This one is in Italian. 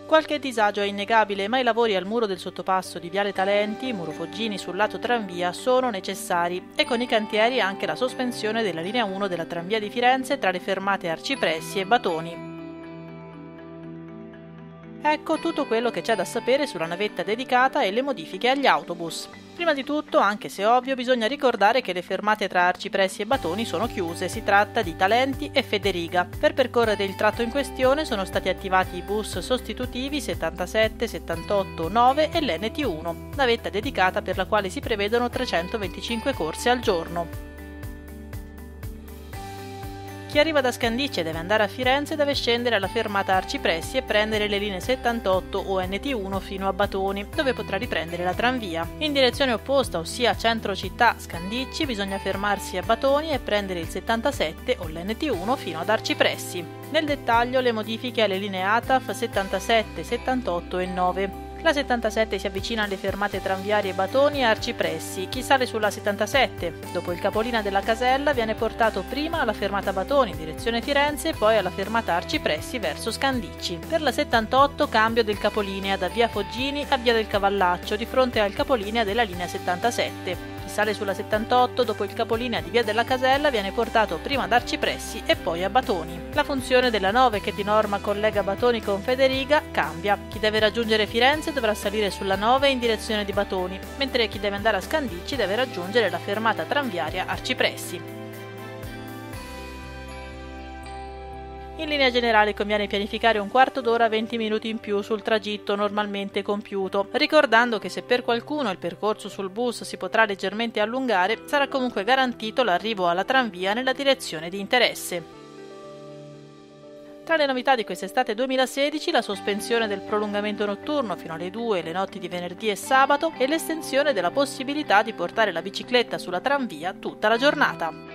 Qualche disagio è innegabile, ma i lavori al muro del sottopasso di Viale Talenti, muro Foggini sul lato tranvia, sono necessari e con i cantieri anche la sospensione della linea 1 della tranvia di Firenze tra le fermate Arcipressi e Batoni. Ecco tutto quello che c'è da sapere sulla navetta dedicata e le modifiche agli autobus. Prima di tutto, anche se ovvio, bisogna ricordare che le fermate tra Arcipressi e Batoni sono chiuse, si tratta di Talenti e Federiga. Per percorrere il tratto in questione sono stati attivati i bus sostitutivi 77, 78, 9 e l'NT1, navetta dedicata per la quale si prevedono 325 corse al giorno. Chi arriva da Scandicci e deve andare a Firenze deve scendere alla fermata Arcipressi e prendere le linee 78 o NT1 fino a Batoni, dove potrà riprendere la tranvia. In direzione opposta, ossia centro città Scandicci, bisogna fermarsi a Batoni e prendere il 77 o l'NT1 fino ad Arcipressi. Nel dettaglio le modifiche alle linee ATAF 77, 78 e 9. La 77 si avvicina alle fermate tranviarie Batoni e Arcipressi. Chi sale sulla 77, dopo il capolinea della casella, viene portato prima alla fermata Batoni in direzione Firenze e poi alla fermata Arcipressi verso Scandicci. Per la 78 cambio del capolinea da via Foggini a via del Cavallaccio di fronte al capolinea della linea 77. Chi sale sulla 78 dopo il capolinea di via della Casella viene portato prima ad Arcipressi e poi a Batoni. La funzione della 9 che di norma collega Batoni con Federiga cambia. Chi deve raggiungere Firenze dovrà salire sulla 9 in direzione di Batoni, mentre chi deve andare a Scandicci deve raggiungere la fermata tranviaria Arcipressi. In linea generale conviene pianificare un quarto d'ora 20 minuti in più sul tragitto normalmente compiuto, ricordando che se per qualcuno il percorso sul bus si potrà leggermente allungare, sarà comunque garantito l'arrivo alla tranvia nella direzione di interesse. Tra le novità di quest'estate 2016 la sospensione del prolungamento notturno fino alle 2 le notti di venerdì e sabato e l'estensione della possibilità di portare la bicicletta sulla tranvia tutta la giornata.